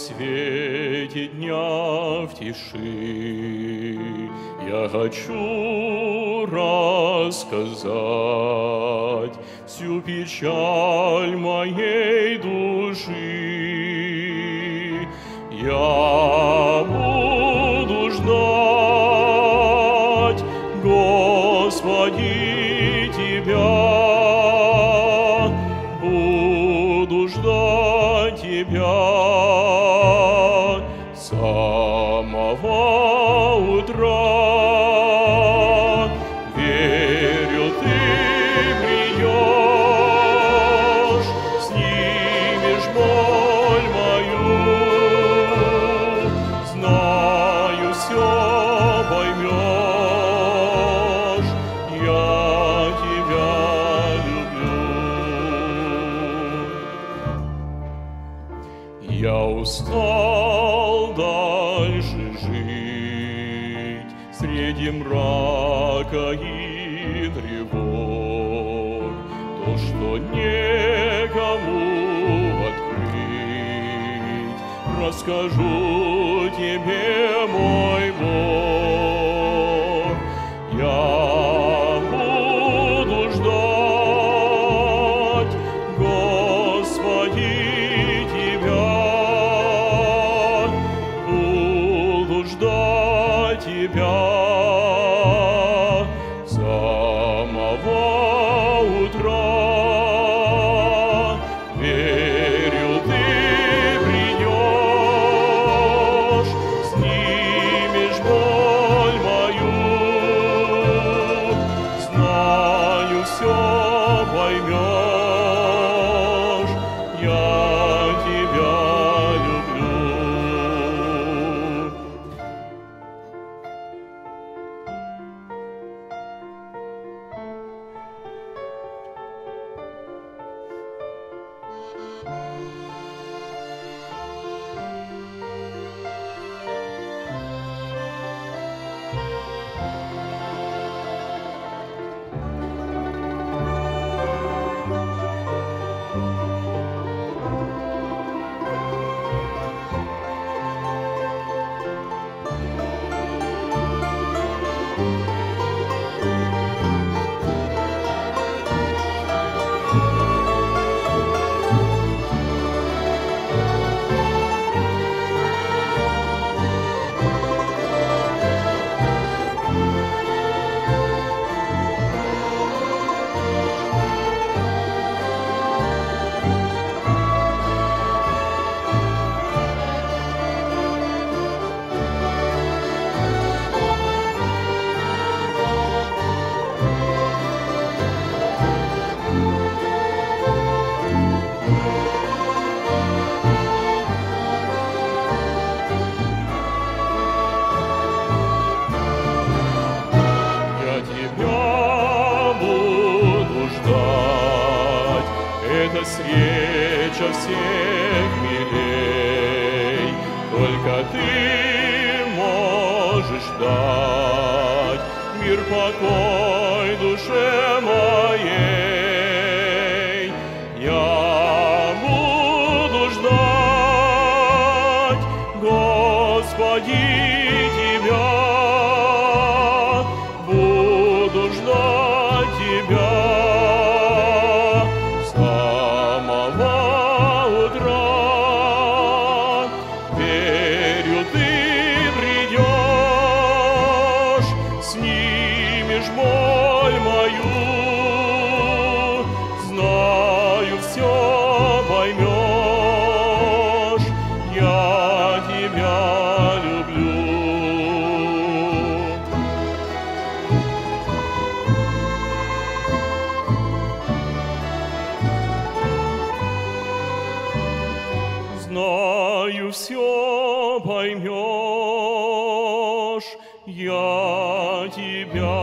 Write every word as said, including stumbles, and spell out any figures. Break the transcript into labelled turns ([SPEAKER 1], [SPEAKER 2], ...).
[SPEAKER 1] свете дня в тиши я хочу рассказать всю печаль моей души. Я буду ждать, Господи, Тебя, буду ждать Тебя с самого утра. Верю, Ты придешь, снимешь боль мою, знаю, все поймешь, я Тебя люблю. Я устал дальше жить среди мрака и тревог, то, что некому открыть, расскажу Тебе, мой Бог. Я буду ждать, Господи, Тебя, буду ждать Тебя с самого утра. Верю, Ты придешь, снимешь боль мою, знаю, все поймешь, я Тебя люблю. Эта встреча всех милей, только Ты можешь дать мир, покой душе моей. Я буду ждать, Господи, Тебя, буду ждать Тебя с самого утра. Верю, Ты придешь, снимешь боль мою, знаю, все поймешь, я Тебя люблю. Знаю, все поймешь, я Тебя